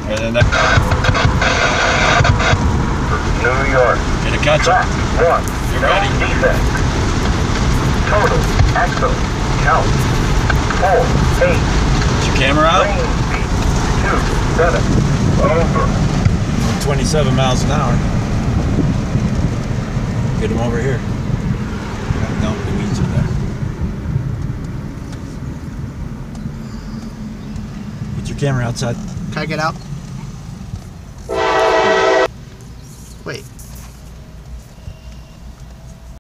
And then that. New York. Gonna catch Track it. 1. You No ready? defect. Total axle count 4, 8. Is your camera out? Range speed 2, 7. Over. 27 miles an hour. Get him over here. No, the weeds are there. Get your camera outside. Can I get out? Wait.